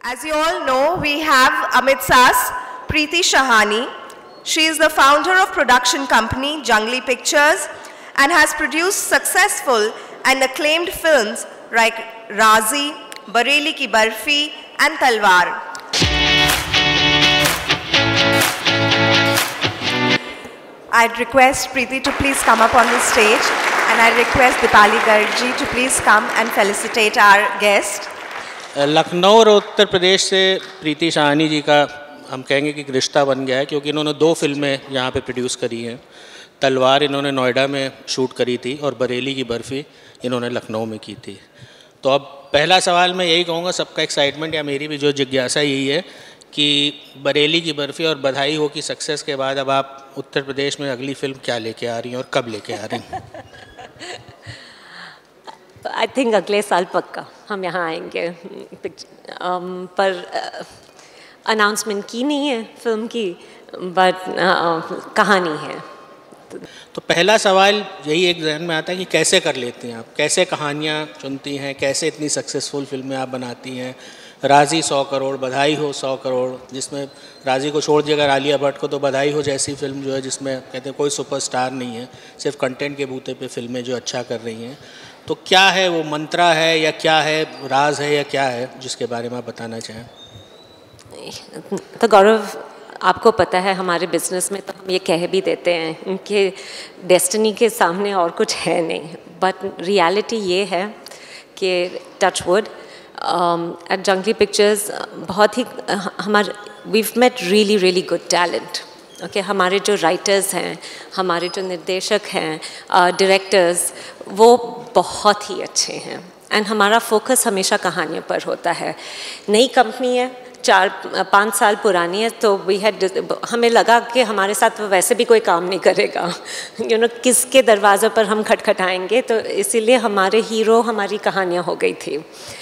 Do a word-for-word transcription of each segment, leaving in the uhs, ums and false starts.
As you all know, we have amidst us Priti Shahani. She is the founder of production company JUNGLEE Pictures and has produced successful and acclaimed films like Raazi, Bareilly Ki Barfi and Talvar. I'd request Priti to please come up on the stage, and I request Dipali Garg to please come and felicitate our guest. Lucknow और उत्तर प्रदेश से प्रीति शाहनी जी का हम कहेंगे कि रिश्ता बन गया है, क्योंकि इन्होंने दो फिल्में यहाँ पे प्रोड्यूस करी हैं। तलवार इन्होंने नोएडा में शूट करी थी और बरेली की बर्फ़ी इन्होंने लखनऊ में की थी। तो अब पहला सवाल मैं यही कहूँगा, सबका एक्साइटमेंट या मेरी भी जो जिज्ञासा यही है कि बरेली की बर्फ़ी और बधाई हो की सक्सेस के बाद अब आप उत्तर प्रदेश में अगली फिल्म क्या लेके आ रही हैं और कब लेके आ रही हैं? आई थिंक अगले साल पक्का हम यहाँ आएंगे, um, पर अनाउंसमेंट uh, की नहीं है फिल्म की, बट uh, कहानी है। तो पहला सवाल यही एक जहन में आता है कि कैसे कर लेती हैं आप, कैसे कहानियाँ चुनती हैं, कैसे इतनी सक्सेसफुल फिल्में आप बनाती हैं। राज़ी सौ करोड़, बधाई हो सौ करोड़, जिसमें राज़ी को छोड़ दिया अगर आलिया भट्ट को, तो बधाई हो जैसी फिल्म जो है जिसमें कहते हैं कोई सुपरस्टार नहीं है, सिर्फ कंटेंट के बूते पे फिल्में जो अच्छा कर रही हैं। तो क्या है वो मंत्रा है या क्या है, राज है या क्या है, जिसके बारे में आप बताना चाहें? तो गौरव, आपको पता है हमारे बिजनेस में तो हम ये कह भी देते हैं कि डेस्टिनी के सामने और कुछ है नहीं, बट रियलिटी ये है कि touch wood at Junglee pictures बहुत ही हमारे we've met really really good talent. Okay, हमारे जो राइटर्स हैं, हमारे जो निर्देशक हैं, डायरेक्टर्स, uh, वो बहुत ही अच्छे हैं, एंड हमारा फोकस हमेशा कहानियों पर होता है। नई कंपनी है, चार पाँच साल पुरानी है, तो वी हैड हमें लगा कि हमारे साथ वैसे भी कोई काम नहीं करेगा, यू नो किसके दरवाज़ों पर हम खटखटाएंगे, तो इसीलिए हमारे हीरो हमारी कहानियाँ हो गई थी।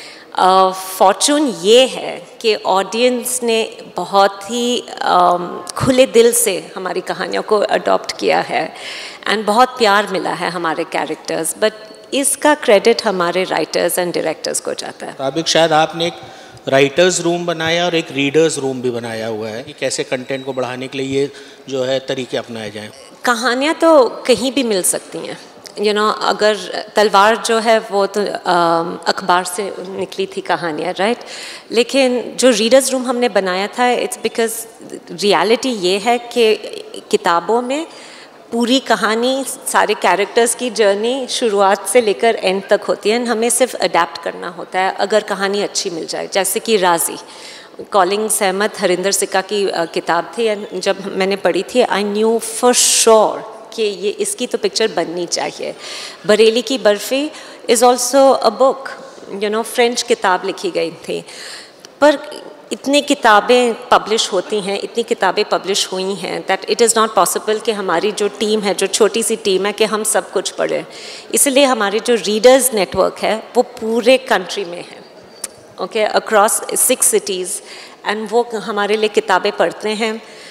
फॉर्चून uh, ये है कि ऑडियंस ने बहुत ही um, खुले दिल से हमारी कहानियों को अडॉप्ट किया है, एंड बहुत प्यार मिला है हमारे कैरेक्टर्स, बट इसका क्रेडिट हमारे राइटर्स एंड डायरेक्टर्स को जाता है। अभी शायद आपने एक राइटर्स रूम बनाया और एक रीडर्स रूम भी बनाया हुआ है कि कैसे कंटेंट को बढ़ाने के लिए ये जो है तरीके अपनाए जाएं। कहानियाँ तो कहीं भी मिल सकती हैं, यू नो अगर तलवार जो है वो तो अखबार से निकली थी कहानियाँ, राइट, लेकिन जो रीडर्स रूम हमने बनाया था, इट्स बिकॉज रियलिटी ये है कि किताबों में पूरी कहानी, सारे कैरेक्टर्स की जर्नी शुरुआत से लेकर एंड तक होती है, हमें सिर्फ अडेप्ट करना होता है अगर कहानी अच्छी मिल जाए। जैसे कि राज़ी, कॉलिंग सहमत हरिंदर सिक्का की किताब थी, एंड जब मैंने पढ़ी थी आई न्यू फॉर श्योर कि ये इसकी तो पिक्चर बननी चाहिए। Bareilly Ki Barfi is also a book, you know French किताब लिखी गई थी, पर इतनी किताबें पब्लिश होती हैं, इतनी किताबें पब्लिश हुई हैं, that it is not possible कि हमारी जो टीम है, जो छोटी सी टीम है, कि हम सब कुछ पढ़ें। इसलिए हमारी जो रीडर्स नेटवर्क है वो पूरे कंट्री में है, okay, across six cities, and वो हमारे लिए किताबें पढ़ते हैं,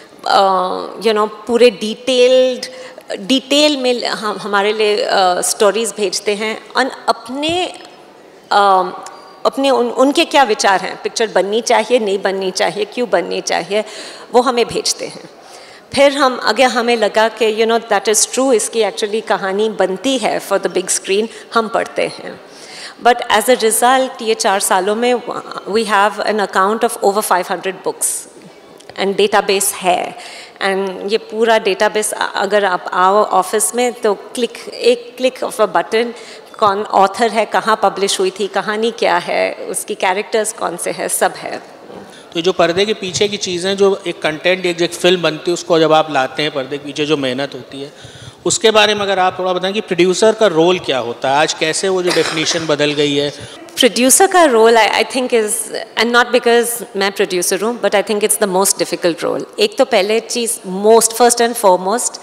यू नो पूरे डिटेल्ड डिटेल में हम हमारे लिए स्टोरीज़ uh, भेजते हैं, और अपने uh, अपने उन, उनके क्या विचार हैं, पिक्चर बननी चाहिए, नहीं बननी चाहिए, क्यों बननी चाहिए, वो हमें भेजते हैं। फिर हम अगर हमें लगा कि you know that is true, इसकी एक्चुअली कहानी बनती है फॉर द बिग स्क्रीन, हम पढ़ते हैं। बट एज अ रिज़ल्ट ये चार सालों में we have an account of over five hundred books and database है, एंड ये पूरा डेटाबेस अगर आप आओ ऑफिस में तो क्लिक एक क्लिक ऑफ अ बटन, कौन ऑथर है, कहाँ पब्लिश हुई थी, कहानी क्या है, उसकी कैरेक्टर्स कौन से हैं, सब है। तो जो पर्दे के पीछे की चीज़ें, जो एक कंटेंट एक, एक फिल्म बनती है, उसको जब आप लाते हैं, पर्दे के पीछे जो मेहनत होती है, उसके बारे में अगर आप थोड़ा बताएं कि प्रोड्यूसर का रोल क्या होता है, आज कैसे वो जो डेफिनेशन बदल गई है। प्रोड्यूसर का role I think is, and not because मैं प्रोड्यूसर हूँ, but I think it's the most difficult role. एक तो पहले चीज़, मोस्ट फर्स्ट एंड फॉरमोस्ट,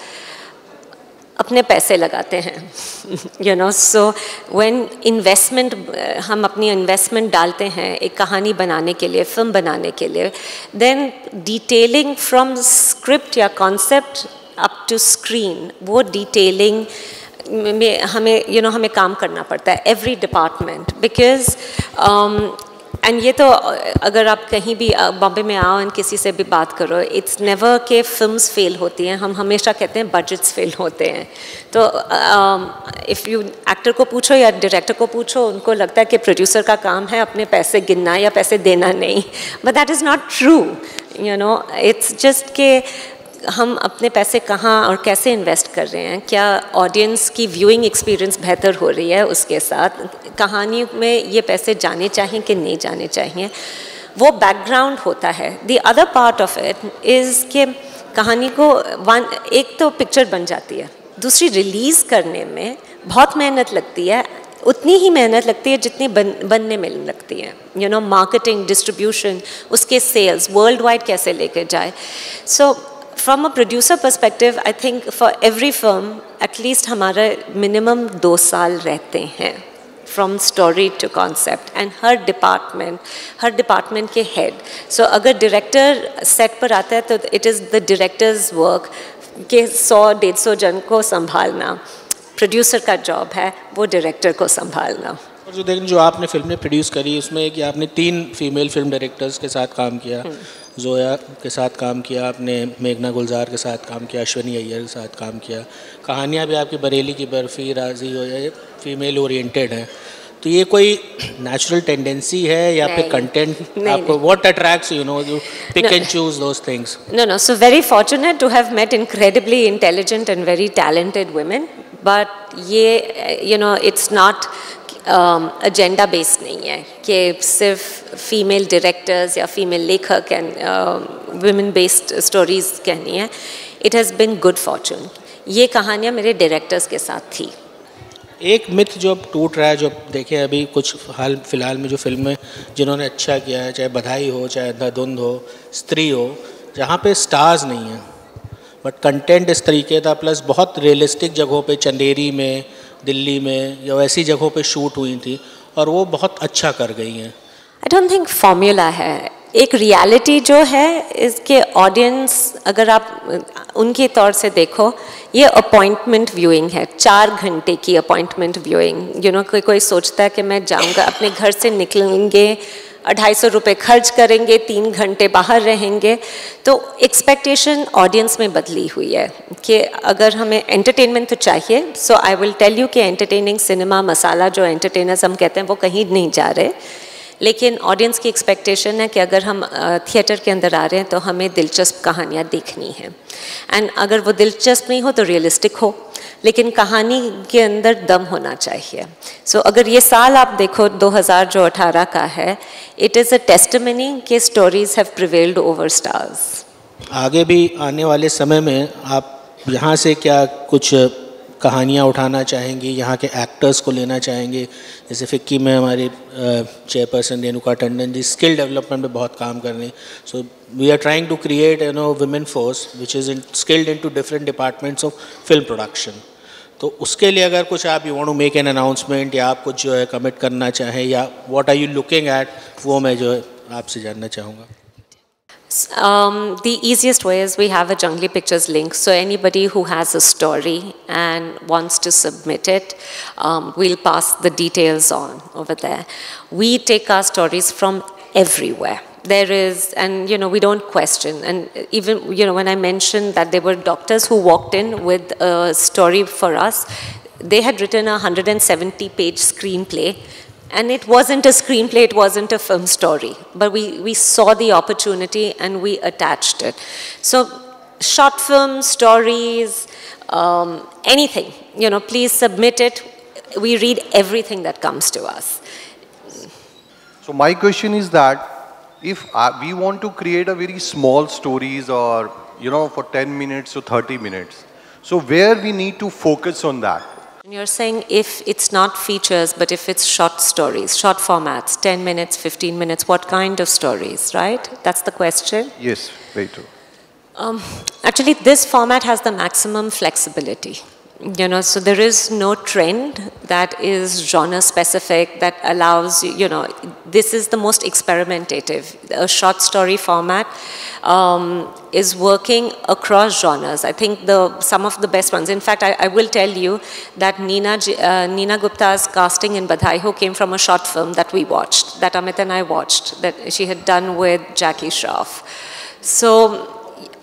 अपने पैसे लगाते हैं, you know, so when investment, हम अपनी इन्वेस्टमेंट डालते हैं एक कहानी बनाने के लिए, फिल्म बनाने के लिए, देन डिटेलिंग फ्रॉम स्क्रिप्ट या कॉन्सेप्ट अप टू स्क्रीन, वो डिटेलिंग में हमें यू you नो know, हमें काम करना पड़ता है, एवरी डिपार्टमेंट, बिकॉज एंड ये तो अगर आप कहीं भी बॉम्बे में आओ एंड किसी से भी बात करो, इट्स नेवर के फिल्म्स फेल होती हैं, हम हमेशा कहते हैं बजट्स फेल होते हैं. तो इफ़ यू एक्टर को पूछो या डायरेक्टर को पूछो, उनको लगता है कि प्रोड्यूसर का काम है अपने पैसे गिनना या पैसे देना नहीं. But that is not true. You know, it's just के हम अपने पैसे कहाँ और कैसे इन्वेस्ट कर रहे हैं, क्या ऑडियंस की व्यूइंग एक्सपीरियंस बेहतर हो रही है उसके साथ, कहानी में ये पैसे जाने चाहिए कि नहीं जाने चाहिए, वो बैकग्राउंड होता है. The other part of it is कि कहानी को वन एक तो पिक्चर बन जाती है, दूसरी रिलीज़ करने में बहुत मेहनत लगती है, उतनी ही मेहनत लगती है जितनी बन बनने में लगती है. यू नो, मार्केटिंग, डिस्ट्रीब्यूशन, उसके सेल्स वर्ल्ड वाइड कैसे लेकर जाए. So from a producer perspective, I think for every film at least हमारा मिनिमम दो साल रहते हैं from story to concept, and हर डिपार्टमेंट हर डिपार्टमेंट के हेड. सो अगर डायरेक्टर सेट पर आता है तो it is the director's work के सौ डेढ़ सौ जन को संभालना. प्रोड्यूसर का जॉब है वो डायरेक्टर को संभालना. और जो देखें, जो आपने फिल्में प्रोड्यूस करी उसमें कि आपने तीन फीमेल फिल्म डायरेक्टर्स के साथ काम किया, जोया के साथ काम किया आपने, मेघना गुलजार के साथ काम किया, अश्विनी अय्यर के साथ काम किया. कहानियाँ भी आपकी बरेली की बर्फ़ी, राजी हो, ये फीमेल ओरिएंटेड हैं. तो ये कोई नेचुरल टेंडेंसी है या फिर कंटेंट आपको what attracts you know you pick and choose those things? No, no. So very fortunate to have met incredibly intelligent and very talented women. But ये, you know, it's not agenda um, based नहीं है कि सिर्फ female directors या female लेखक and women based stories कहनी है. It has been good fortune. ये कहानियाँ मेरे डायरेक्टर्स के साथ थी. एक मिथ जो अब टूट रहा है, जो देखें अभी कुछ हाल फिलहाल में जो फिल्में जिन्होंने अच्छा किया है, चाहे बधाई हो, चाहे अंधाधुंध हो, स्त्री हो, जहाँ पे स्टार्स नहीं हैं बट कंटेंट इस तरीके था, प्लस बहुत रियलिस्टिक जगहों पे, चंदेरी में, दिल्ली में या वैसी जगहों पे शूट हुई थी और वो बहुत अच्छा कर गई हैं. आई डोंट थिंक फॉर्मूला है. एक रियलिटी जो है इसके ऑडियंस अगर आप उनके तौर से देखो, ये अपॉइंटमेंट व्यूइंग है, चार घंटे की अपॉइंटमेंट व्यूइंग. यू नो, कोई कोई सोचता है कि मैं जाऊंगा, अपने घर से निकलेंगे, अढ़ाई सौ रुपये खर्च करेंगे, तीन घंटे बाहर रहेंगे. तो एक्सपेक्टेशन ऑडियंस में बदली हुई है कि अगर हमें एंटरटेनमेंट तो चाहिए. So I will tell you कि एंटरटेनिंग सिनेमा मसाला जो एंटरटेनर्स हम कहते हैं वो कहीं नहीं जा रहे, लेकिन ऑडियंस की एक्सपेक्टेशन है कि अगर हम थिएटर के अंदर आ रहे हैं तो हमें दिलचस्प कहानियाँ देखनी हैं. एंड अगर वो दिलचस्प नहीं हो तो रियलिस्टिक हो, लेकिन कहानी के अंदर दम होना चाहिए. सो so, अगर ये साल आप देखो दो हज़ार जो अठारह का है, इट इज़ अ टेस्टिमनी कि stories have prevailed over stars. आगे भी आने वाले समय में आप यहाँ से क्या कुछ कहानियाँ उठाना चाहेंगी, यहाँ के एक्टर्स को लेना चाहेंगे? जैसे फिक्की में हमारे chairperson Renuka Tandon ji skill development में बहुत काम कर रहे हैं. So we are trying to create you know women force which is skilled in two different departments of film production. तो उसके लिए अगर कुछ आप you want to make an announcement या आप कुछ जो है कमिट करना चाहें, या what are you looking at, वो मैं जो है आपसे जानना चाहूँगा. Um, the easiest way is we have a Junglee Pictures link, so anybody who has a story and wants to submit it, um, we'll pass the details on over there. We take our stories from everywhere. There is, and you know, we don't question. And even, you know, when I mentioned that there were doctors who walked in with a story for us, they had written a one hundred seventy page screenplay. And it wasn't a screenplay, it wasn't a film story. But we, we saw the opportunity and we attached it. So short film, stories, um, anything, you know, please submit it. We read everything that comes to us. So my question is that if uh, we want to create a very small stories or, you know, for ten minutes or thirty minutes, so where we need to focus on that? You're saying if it's not features, but if it's short stories, short formats, ten minutes, fifteen minutes, what kind of stories, right? That's the question? Yes, very true. Um, actually, this format has the maximum flexibility. You know, so there is no trend that is genre specific that allows, you know, this is the most experimentative. A short story format um, is working across genres. I think the some of the best ones. In fact, I, I will tell you that Nina, uh, Nina Gupta's casting in Badhaai Ho came from a short film that we watched, that Amit and I watched, that she had done with Jackie Shroff. So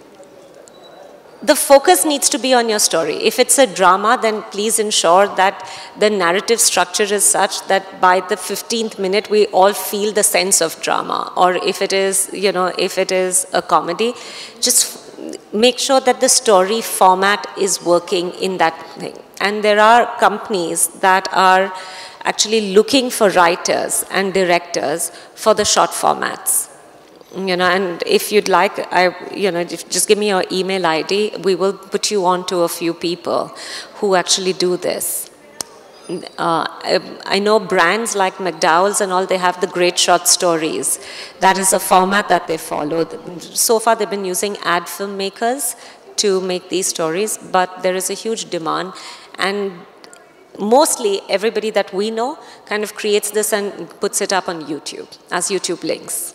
the focus needs to be on your story. If it's a drama, then please ensure that the narrative structure is such that by the fifteenth minute, we all feel the sense of drama. Or if it is, you know, if it is a comedy, just make sure that the story format is working in that thing. And there are companies that are actually looking for writers and directors for the short formats. You know, and if you'd like, I, you know, just give me your email I D. We will put you on to a few people who actually do this. Uh, I, I know brands like McDowell's and all, they have the great short stories. That is a format that they follow. So far, they've been using ad filmmakers to make these stories, but there is a huge demand. And mostly, everybody that we know kind of creates this and puts it up on YouTube as YouTube links.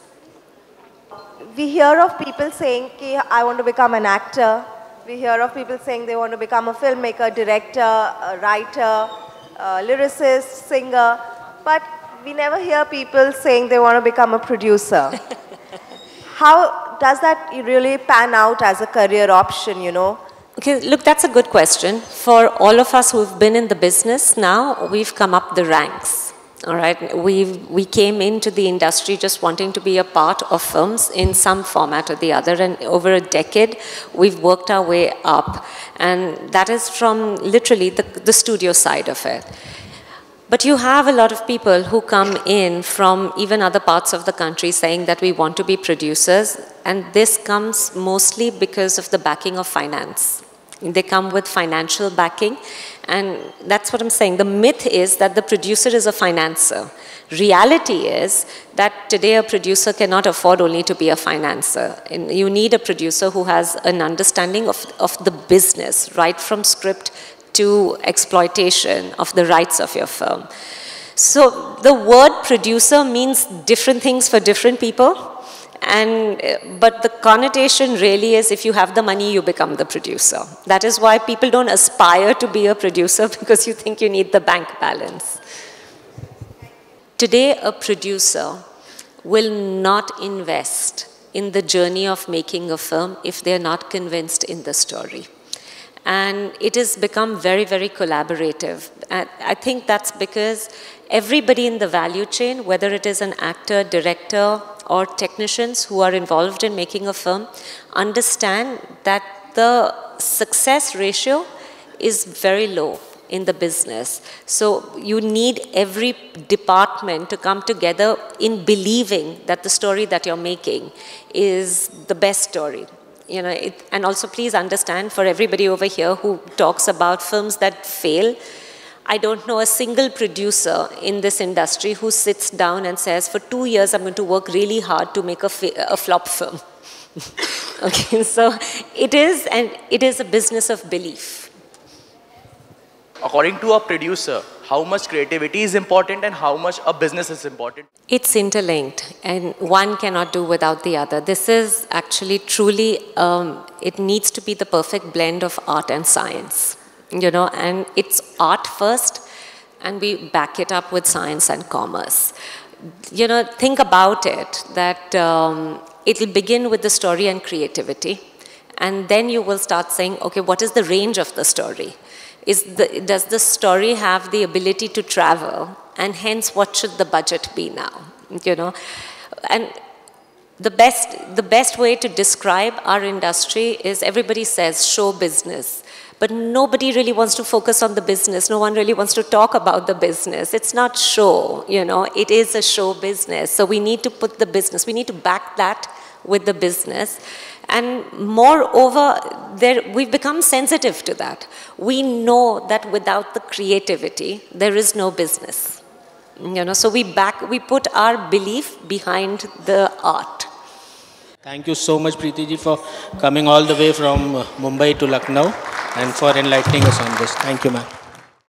We hear of people saying, I want to become an actor. We hear of people saying they want to become a filmmaker, director, a writer, a lyricist, singer. But we never hear people saying they want to become a producer. How does that really pan out as a career option, you know? Okay, look, that's a good question. For all of us who've been in the business now, we've come up the ranks. All right, we we came into the industry just wanting to be a part of films in some format or the other, and over a decade, we've worked our way up, and that is from literally the, the studio side of it. But you have a lot of people who come in from even other parts of the country saying that we want to be producers, and this comes mostly because of the backing of finance. They come with financial backing, and that's what I'm saying. The myth is that the producer is a financer. Reality is that today a producer cannot afford only to be a financer. And you need a producer who has an understanding of, of the business, right from script to exploitation of the rights of your film. So the word producer means different things for different people. And, but the connotation really is if you have the money, you become the producer. That is why people don't aspire to be a producer, because you think you need the bank balance. Today, a producer will not invest in the journey of making a film if they're not convinced in the story. And it has become very, very collaborative. And I think that's because everybody in the value chain, whether it is an actor, director, or technicians who are involved in making a film, understand that the success ratio is very low in the business. So you need every department to come together in believing that the story that you're making is the best story. You know, it, and also please understand, for everybody over here who talks about films that fail, I don't know a single producer in this industry who sits down and says, for two years, I'm going to work really hard to make a, a flop film. Okay, so it is, and it is a business of belief. According to a producer, how much creativity is important and how much a business is important? It's interlinked, and one cannot do without the other. This is actually truly, um, it needs to be the perfect blend of art and science. You know, and it's art first, and we back it up with science and commerce. You know, think about it, that um, it'll begin with the story and creativity, and then you will start saying, okay, what is the range of the story? Is the, does the story have the ability to travel? And hence, what should the budget be now? You know, and the best, the best way to describe our industry is everybody says show business. But nobody really wants to focus on the business. No one really wants to talk about the business. It's not show, you know, it is a show business. So we need to put the business, we need to back that with the business. And moreover, there, we've become sensitive to that. We know that without the creativity, there is no business. You know, so we back, we put our belief behind the art. Thank you so much, Priti ji, for coming all the way from Mumbai to Lucknow. and for enlightening us on this. Thank you, ma'am.